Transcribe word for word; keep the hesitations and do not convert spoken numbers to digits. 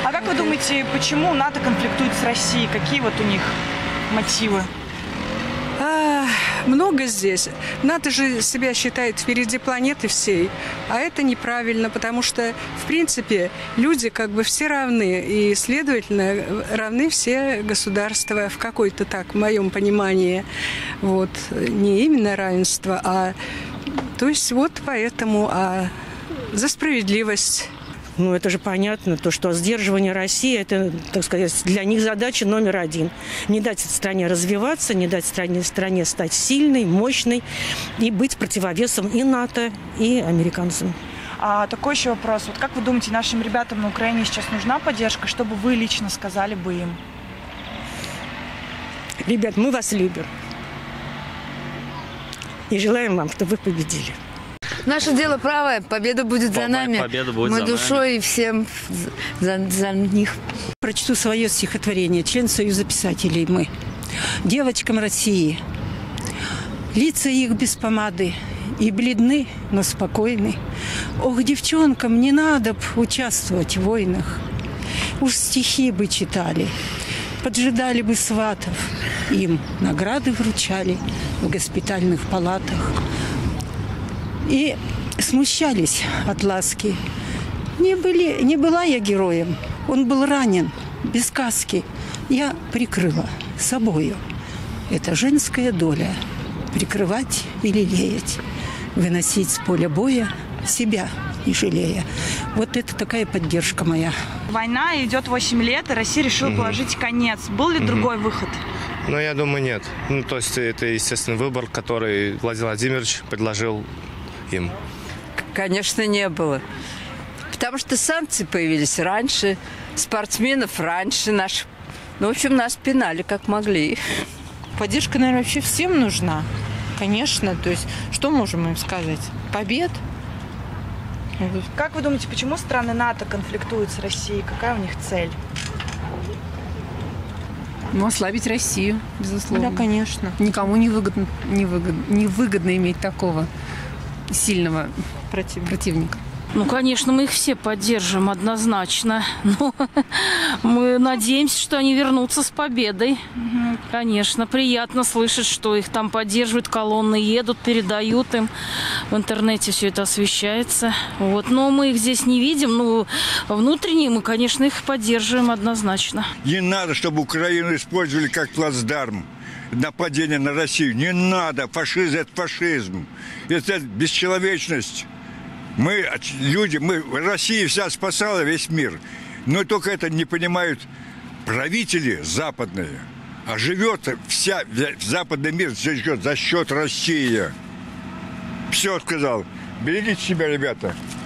А как вы думаете, почему НАТО конфликтует с Россией? Какие вот у них мотивы? А, много здесь. НАТО же себя считает впереди планеты всей, а это неправильно, потому что, в принципе, люди как бы все равны, и, следовательно, равны все государства в какой-то, так, в моем понимании, вот, не именно равенство, а, то есть вот поэтому, а за справедливость. Ну, это же понятно, то, что сдерживание России – это, так сказать, для них задача номер один. Не дать стране развиваться, не дать стране, стране стать сильной, мощной и быть противовесом и НАТО, и американцам. А такой еще вопрос. Вот как вы думаете, нашим ребятам на Украине сейчас нужна поддержка? Что бы вы лично сказали бы им? Ребят, мы вас любим. И желаем вам, чтобы вы победили. Наше дело правое, победа будет за нами. Победа будет Мы за душой нами. И всем за, за них. Прочту свое стихотворение. Член Союза писателей мы. Девочкам России. Лица их без помады. И бледны, но спокойны. Ох, девчонкам, не надо б участвовать в войнах. Уж стихи бы читали. Поджидали бы сватов. Им награды вручали в госпитальных палатах. И смущались от ласки. Не, были, не была я героем. Он был ранен, без каски. Я прикрыла собою. Это женская доля. Прикрывать и лелеять. Выносить с поля боя себя не жалея. Вот это такая поддержка моя. Война идет восемь лет, и Россия решила угу. положить конец. Был ли угу. другой выход? Ну, я думаю, нет. Ну, то есть это, естественный выбор, который Владимир Владимирович предложил им. Конечно, не было. Потому что санкции появились раньше, спортсменов раньше наших. Ну, в общем, нас пинали как могли. Поддержка, наверное, вообще всем нужна. Конечно. То есть, что можем им сказать? Побед? Как вы думаете, почему страны НАТО конфликтуют с Россией? Какая у них цель? Ну, ослабить Россию, безусловно. Да, конечно. Никому не выгодно, не выгодно, не выгодно иметь такого сильного противника. противника. Ну, конечно, мы их все поддержим однозначно. Но мы надеемся, что они вернутся с победой. Угу. Конечно, приятно слышать, что их там поддерживают, колонны едут, передают им. В интернете все это освещается. Вот. Но мы их здесь не видим. Но внутренне мы, конечно, их поддерживаем однозначно. Не надо, чтобы Украину использовали как плацдарм. Нападение на Россию. Не надо. Фашизм – это фашизм. Это бесчеловечность. Мы, люди, мы, Россия вся спасала весь мир. Но только это не понимают правители западные. А живет вся западный мир за счет, за счет России. Все сказал. Берегите себя, ребята.